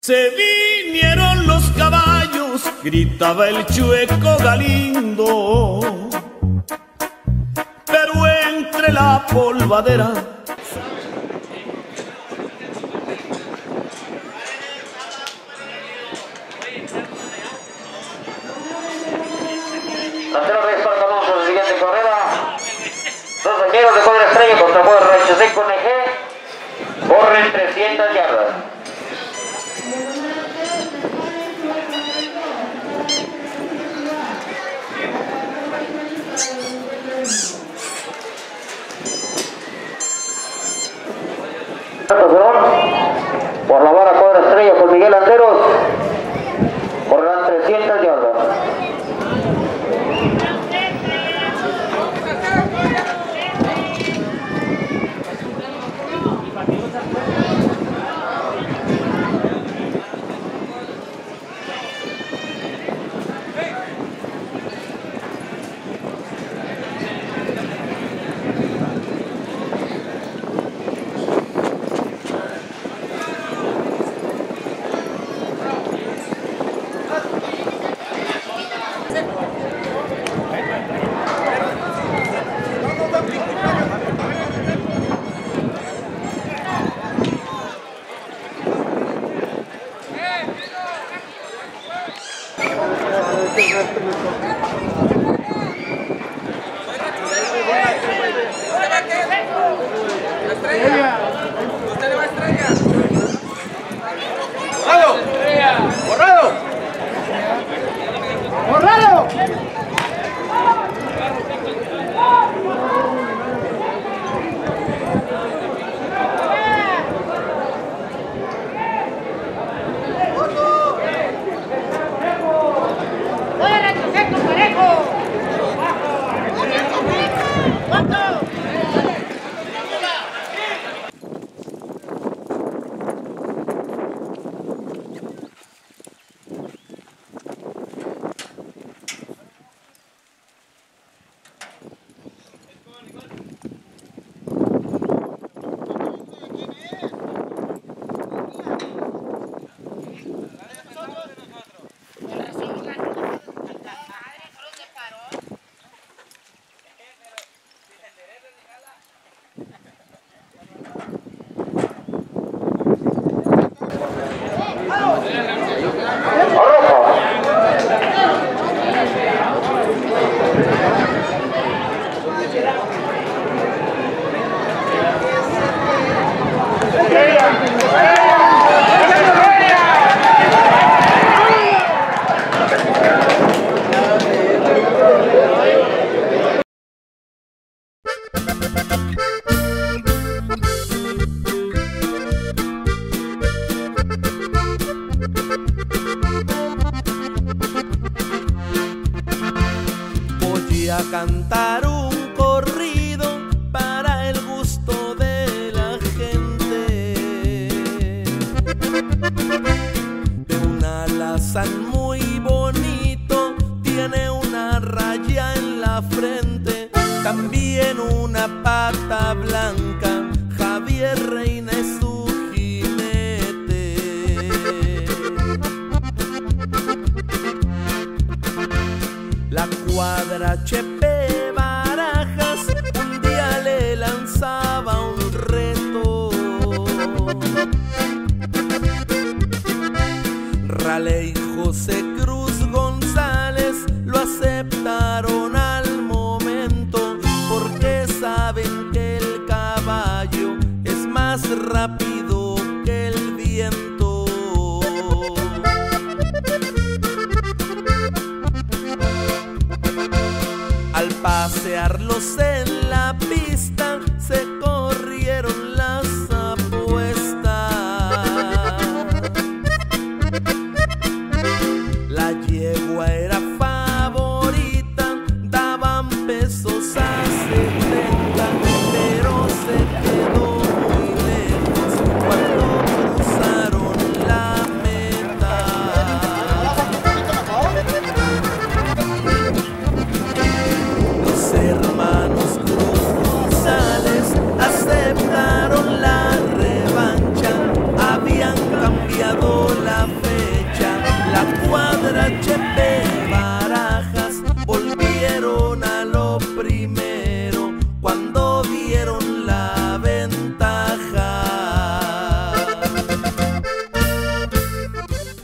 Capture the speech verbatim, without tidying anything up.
Se vinieron los caballos, gritaba el chueco Galindo, pero entre la polvadera Tercero vez para Alonso, la siguiente carrera. Dos bañeros de cuadra estrella contra Juan Rancho Seco N G. Corren trescientas yardas. Por la vara cuadra estrella con Miguel Landeros. Correrán trescientas yardas. A cantar un corrido para el gusto de la gente, de un alazán muy bonito, tiene una raya en la frente, también una pata blanca, Javier Reina es su jinete. La cuadra Chepe Barajas un día le lanzaba un reto. Raleigh y José Cruz González lo aceptaron al momento, porque saben que el caballo es más rápido que el viento. Al pasearlos en la pista se corrieron las apuestas. La yegua era favorita, daban pesos a setenta, pero se quedó muy lejos cuando cruzaron la meta. Los hermanos Cruz la fecha, la cuadra Chepe